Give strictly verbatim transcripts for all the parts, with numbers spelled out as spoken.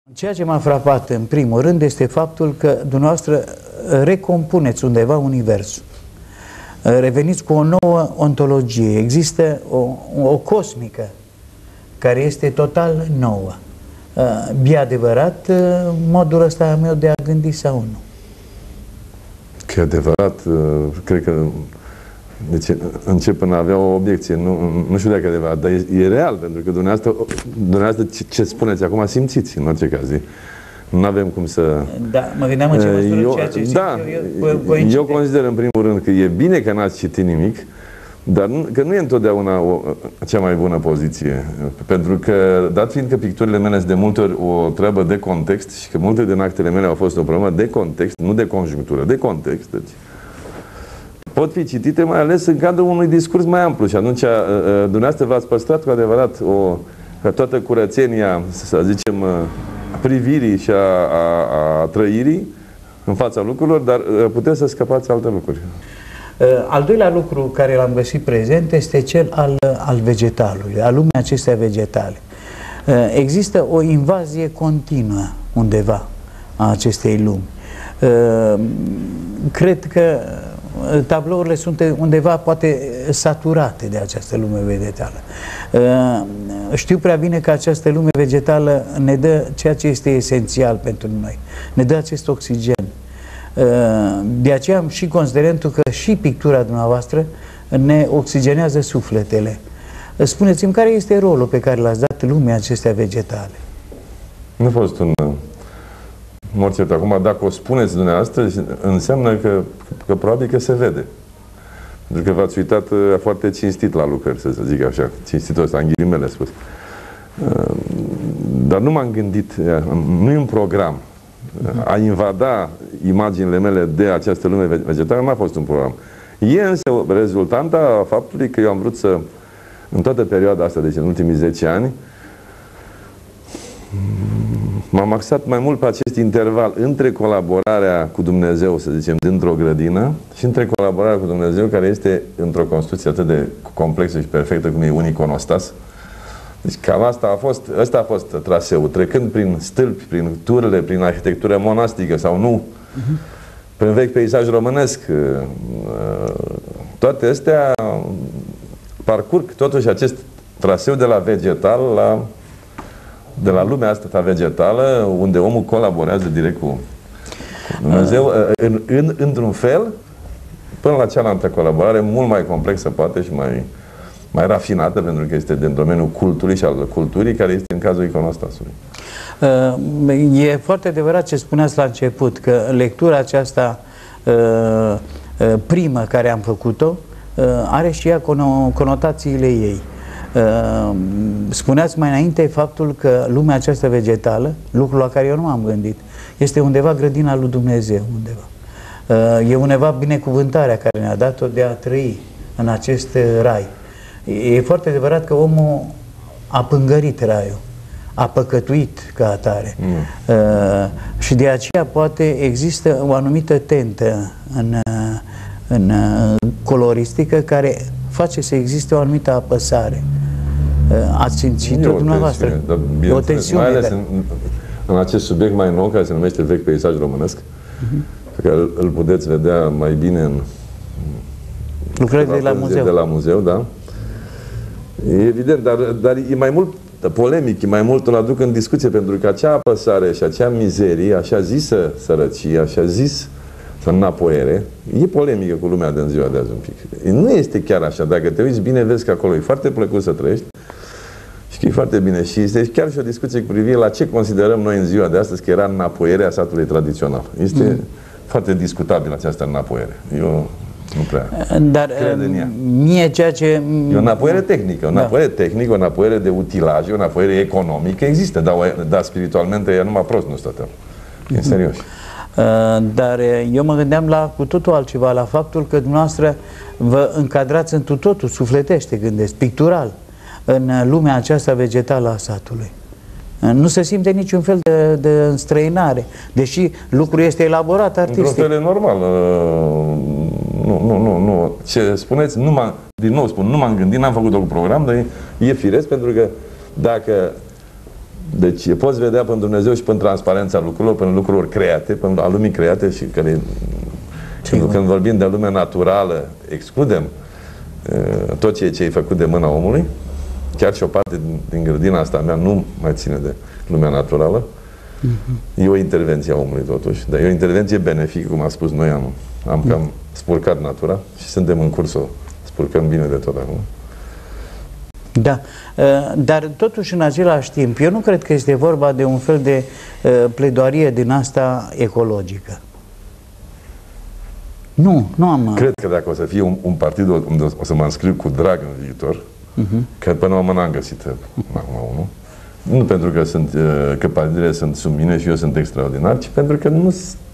Ceea ce m-a frapat în primul rând este faptul că dumneavoastră recompuneți undeva universul. Reveniți cu o nouă ontologie. Există o, o cosmică care este total nouă. E adevărat modul ăsta meu de a gândi sau nu? Că e adevărat, cred că deci încep în a avea o obiecție. Nu, nu știu dacă e adevărat, dar e, e real, pentru că dumneavoastră, dumneavoastră ce, ce spuneți acum simțiți în orice caz. Nu avem cum să... Da, mă gândeam în ce măsură eu, ceea ce simt da, eu, eu, eu consider în primul rând că e bine că n-ați citit nimic, dar nu, că nu e întotdeauna o, cea mai bună poziție. Pentru că, dat fiind că picturile mele sunt de multe ori o treabă de context și că multe din actele mele au fost o problemă de context, nu de conjunctură, de context, deci pot fi citite mai ales în cadrul unui discurs mai amplu și atunci dumneavoastră v-ați păstrat cu adevărat o, toată curățenia, să zicem, privirii și a, a, a trăirii în fața lucrurilor, dar puteți să scăpați alte lucruri. Al doilea lucru care l-am găsit prezent este cel al, al vegetalului, al lumii acestea vegetale. Există o invazie continuă undeva a acestei lumi. Cred că tablourile sunt undeva poate saturate de această lume vegetală. Știu prea bine că această lume vegetală ne dă ceea ce este esențial pentru noi. Ne dă acest oxigen. De aceea am și considerentul că și pictura dumneavoastră ne oxigenează sufletele. Spuneți-mi, care este rolul pe care l-ați dat lumii acestea vegetale? Nu a fost un... Morți, acum, dacă o spuneți dumneavoastră, înseamnă că, că probabil că se vede. Pentru că v-ați uitat foarte cinstit la lucrări, să zic așa, cinstitul ăsta, în ghilimele spus. Dar nu m-am gândit, nu e un program. A invada imaginile mele de această lume vegetală n-a fost un program. E însă rezultanta faptului că eu am vrut să, în toată perioada asta, deci în ultimii zece ani, m-am axat mai mult pe acest interval între colaborarea cu Dumnezeu, să zicem, dintr-o grădină și între colaborarea cu Dumnezeu, care este într-o construcție atât de complexă și perfectă cum e un iconostas. Deci cam asta a fost, ăsta a fost traseul, trecând prin stâlpi, prin turle, prin arhitectură monastică sau nu, uh-huh. prin vechi peisaj românesc. Toate astea parcurg totuși acest traseu de la vegetal la de la lumea asta vegetală, unde omul colaborează direct cu Dumnezeu, în, în, într-un fel, până la cealaltă colaborare, mult mai complexă, poate, și mai, mai rafinată, pentru că este din domeniul cultului și al culturii, care este în cazul iconostasului. E foarte adevărat ce spuneați la început, că lectura aceasta primă care am făcut-o are și ea conotațiile ei. Spuneați mai înainte faptul că lumea aceasta vegetală, lucru la care eu nu m-am gândit, este undeva grădina lui Dumnezeu, undeva. E undeva binecuvântarea care ne-a dat-o de a trăi în acest rai. E foarte adevărat că omul a pângărit raiul, a păcătuit ca atare. Mm. Uh, și de aceea poate există o anumită tentă în, în coloristică care face să existe o anumită apăsare. Ați simțit-o dumneavoastră? Tensiune, o tensiune. Mai ales în, în acest subiect mai nou, care se numește vechi peisaj românesc, uh-huh. pe care îl, îl puteți vedea mai bine în lucrările de la muzeu. De la muzeu, da. E evident, dar, dar e mai mult polemic, e mai mult îl aduc în discuție, pentru că acea apăsare și acea mizerie, așa zisă sărăcie, așa zis înapoiere, e polemică cu lumea de în ziua de azi un pic. Nu este chiar așa. Dacă te uiți bine, vezi că acolo e foarte plăcut să trăiești și că e foarte bine. Și este chiar și o discuție cu privire la ce considerăm noi în ziua de astăzi că era înapoierea satului tradițional. Este mm. foarte discutabil această înapoiere. Eu nu prea Dar cred în ea. Mie ceea ce... E o înapoiere tehnică, o înapoiere da. tehnică, o înapoiere de utilaje, o înapoiere economică. Există, dar, dar spiritualmente ea numai prost nu stăteam. E serios. Dar eu mă gândeam la cu totul altceva, la faptul că dumneavoastră vă încadrați în totul, sufletește, gândesc, pictural, în lumea aceasta vegetală a satului. Nu se simte niciun fel de, de înstrăinare, deși lucrul este elaborat artistic. Într-un fel e normal. Nu, nu, nu, nu. Ce spuneți, nu m-am, din nou spun, nu m-am gândit, n-am făcut un program, dar e, e firesc, pentru că dacă Deci poți vedea pe Dumnezeu și pe transparența lucrurilor, pe lucrurilor create, pe a lumii create și care, când, când vorbim de lume naturală, excludem uh, tot ceea ce ai făcut de mâna omului. Chiar și o parte din, din grădina asta mea nu mai ține de lumea naturală. Uh-huh. E o intervenție a omului totuși, dar e o intervenție benefică, cum a spus noi, am, am uh-huh. cam spurcat natura și suntem în curs să o spurcăm bine de tot acum. Da, dar totuși în același timp, eu nu cred că este vorba de un fel de pledoarie din asta ecologică. Nu, nu am... Cred că dacă o să fie un, un partid unde o să mă înscriu cu drag în viitor, uh-huh. că până la urmă n-am găsit acum unul, nu pentru că, sunt, că partidele sunt sub mine și eu sunt extraordinar, ci pentru că nu,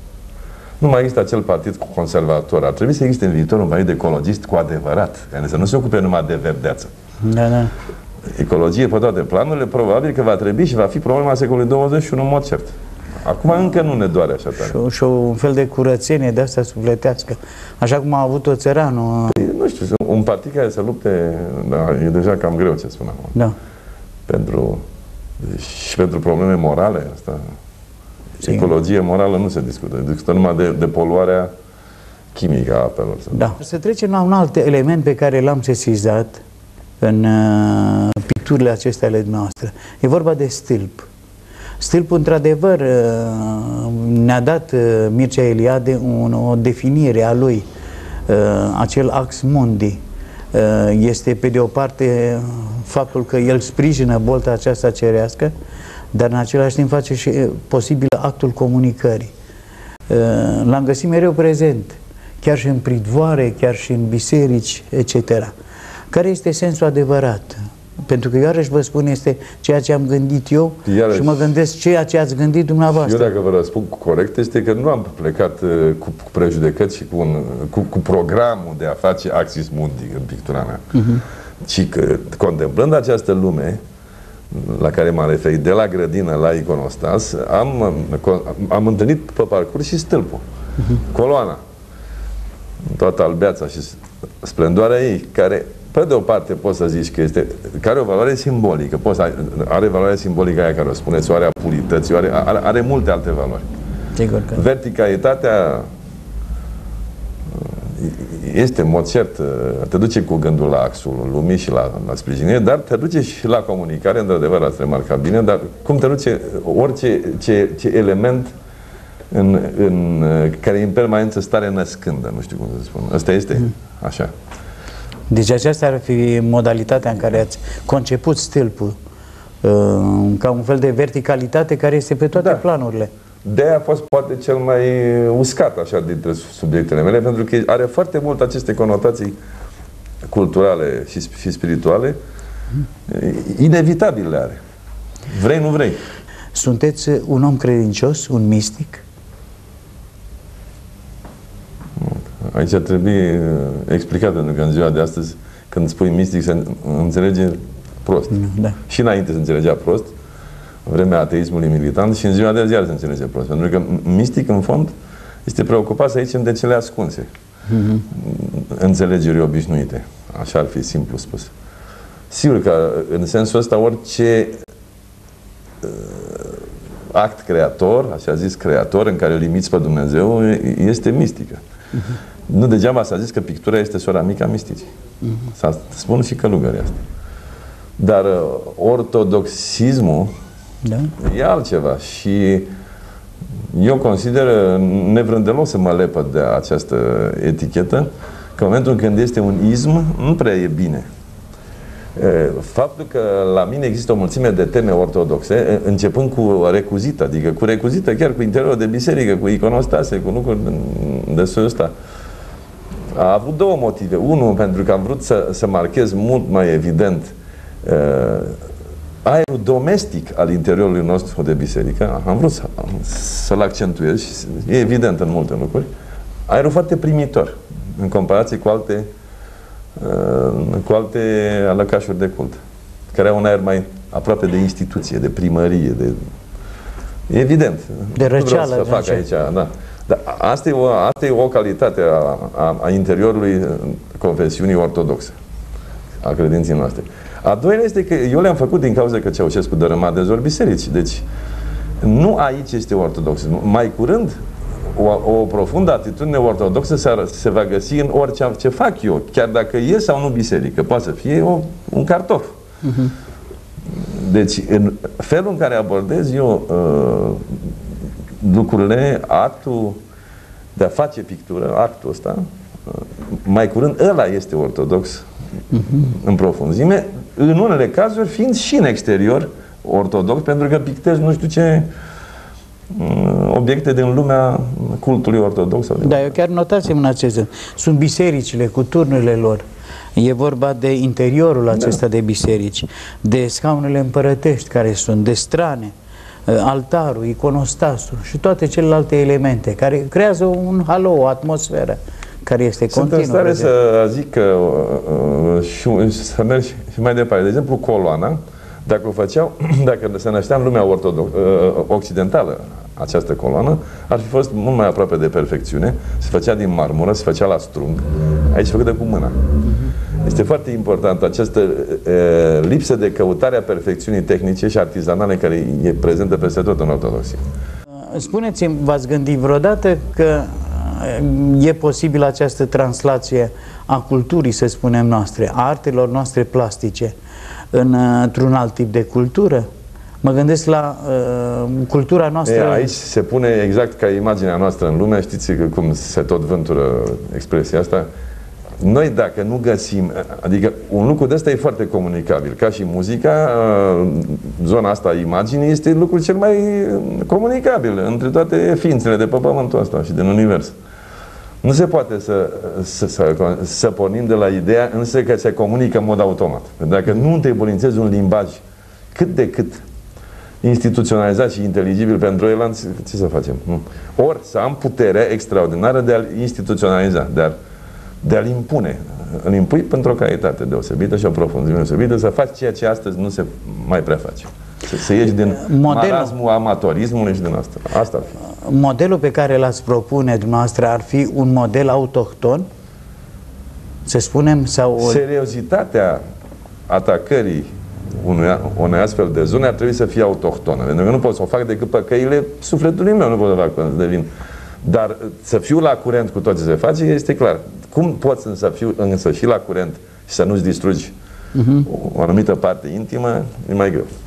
nu mai există acel partid conservator. Ar trebui să existe în viitor un partid de ecologist cu adevărat, care să nu se ocupe numai de verdeață. Da, da. Ecologie pe toate planurile, probabil că va trebui și va fi problema secolului douăzeci și unu în mod cert. Acum încă nu ne doare așa tare. Și, și un fel de curățenie de asta sufletească, așa cum a avut-o țăranul. Păi, nu știu, un partid care să lupte, da, e deja cam greu ce spun acum. Da. Pentru, și pentru probleme morale, asta. Sigur. Ecologie morală nu se discută, discută numai de, de poluarea chimică a apelor. Da. Să trecem la un alt element pe care l-am sesizat în uh, picturile acestea ale noastre. E vorba de stâlp. Stâlpul, într-adevăr, uh, ne-a dat uh, Mircea Eliade un, o definire a lui. Uh, acel ax mundi uh, este, pe de o parte, faptul că el sprijină bolta aceasta cerească, dar în același timp face și uh, posibil actul comunicării. Uh, L-am găsit mereu prezent, chiar și în pridvoare, chiar și în biserici, et cetera. Care este sensul adevărat? Pentru că, iarăși vă spun, este ceea ce am gândit eu iarăși, și mă gândesc ceea ce ați gândit dumneavoastră. Eu, dacă vă răspund corect, este că nu am plecat uh, cu, cu prejudecăți și cu, un, cu, cu programul de a face axis mundi în pictura mea. Uh-huh. Ci că, contemplând această lume la care m-am referit, de la grădină la iconostas, am, am întâlnit pe parcurs și stâlpul, uh-huh. coloana, toată albeața și splendoarea ei, care, pe de o parte, poți să zici că este, care are o valoare simbolică, poți să, are valoare simbolică aia care o spuneți, o are a purității, are, are, are multe alte valori. Sigur că... Verticalitatea este, în mod cert, te duce cu gândul la axul lumii și la, la sprijinire, dar te duce și la comunicare, într-adevăr, ați remarcat bine, dar cum te duce orice ce, ce element în, în, care e în permanență stare născândă, nu știu cum să spun. Asta este așa. Deci aceasta ar fi modalitatea în care ați conceput stâlpul, ca un fel de verticalitate care este pe toate da. planurile. De-aia a fost poate cel mai uscat așa dintre subiectele mele, pentru că are foarte mult aceste conotații culturale și, și spirituale, inevitabil le are. Vrei, nu vrei. Sunteți un om credincios, un mistic? Aici trebuie explicat, pentru că în ziua de astăzi, când spui mistic, se înțelege prost. Da. Și înainte se înțelegea prost, vremea ateismului militant, și în ziua de azi iar se înțelege prost. Pentru că mistic, în fond, este preocupat să aici de cele ascunse. Mm-hmm. Înțelegeri obișnuite. Așa ar fi simplu spus. Sigur că, în sensul ăsta, orice uh, act creator, așa zis creator, în care îl imiți pe Dumnezeu, este mistică. Mm-hmm. Nu degeaba s-a zis că pictura este sora mică a misticii. Mm-hmm. S-a spun și călugării asta. Dar uh, ortodoxismul da. e altceva și eu consider, nevrând deloc să mă lepăd de această etichetă, că în momentul când este un ism, nu prea e bine. Faptul că la mine există o mulțime de teme ortodoxe, începând cu recuzită, adică cu recuzită chiar cu interiorul de biserică, cu iconostase, cu lucruri de soiul ăsta, a avut două motive. Unul, pentru că am vrut să, să marchez mult mai evident uh, aerul domestic al interiorului nostru de biserică. Am vrut să, să-l accentuez și e evident în multe lucruri. Aerul foarte primitor în comparație cu alte cu alte alăcașuri de cult, care au un aer mai aproape de instituție, de primărie, de... E evident. De răceală. Nu vreau să fac aici, da. Dar asta e o, asta e o calitate a, a, a interiorului confesiunii ortodoxe. a credinței noastre. A doilea este că eu le-am făcut din cauza că Ceaușescu dărâma de zori biserici. Deci, nu aici este ortodoxism. Mai curând, o, o profundă atitudine ortodoxă se, se va găsi în orice ce fac eu, chiar dacă e sau nu biserică. Poate să fie o, un cartof. Uh-huh. Deci, în felul în care abordez eu uh, lucrurile, actul de a face pictură, actul ăsta, uh, mai curând, ăla este ortodox uh-huh. în profunzime, în unele cazuri fiind și în exterior ortodox, pentru că pictezi nu știu ce uh, obiecte din lumea cultului ortodox. Da, eu chiar notați-mi în acest. Sunt bisericile cu turnurile lor. E vorba de interiorul acesta da. de biserici, de scaunele împărătești care sunt, de strane, altarul, iconostasul și toate celelalte elemente care creează un halo, o atmosferă care este continuă. Sunt în stare să zic că uh, și, să merg și mai departe. De exemplu, coloana, dacă o făceau, dacă se năștea în lumea ortodox, uh, occidentală, această coloană, ar fi fost mult mai aproape de perfecțiune. Se făcea din marmură, se făcea la strung. Aici făcută cu mâna. Este foarte important această e, lipsă de căutare a perfecțiunii tehnice și artizanale care e prezentă peste tot în ortodoxie. Spuneți-mi, v-ați gândit vreodată că e posibil această translație a culturii, să spunem, noastre, a artelor noastre plastice într-un alt tip de cultură? Mă gândesc la uh, cultura noastră... E, aici se pune exact ca imaginea noastră în lume, știți că cum se tot vântură expresia asta. Noi dacă nu găsim, adică un lucru de ăsta e foarte comunicabil, ca și muzica, zona asta a imaginii este lucrul cel mai comunicabil între toate ființele de pe pământul ăsta și din univers. Nu se poate să, să, să, să pornim de la ideea însă că se comunică în mod automat. Dacă nu întrebuințezi un limbaj cât de cât instituționalizat și inteligibil pentru el, ce să facem? Nu. Ori să am puterea extraordinară de a-l instituționaliza, de a de a-l impune. Îl impui pentru o calitate deosebită și o profunzime deosebită, să faci ceea ce astăzi nu se mai prea face. Să, să ieși din modelul, marasmul amatorismului și din asta. Asta ar fi. Modelul pe care l-ați propune dumneavoastră ar fi un model autohton? Să spunem? Sau... Seriozitatea atacării unui, unei astfel de zone ar trebui să fie autohtonă. Pentru că nu pot să o fac decât pe căile sufletului meu, nu pot să fac până să devin. Dar să fiu la curent cu tot ce se face este clar. Cum poți să fiu însă și la curent și să nu-ți distrugi uh-huh. o anumită parte intimă, e mai greu.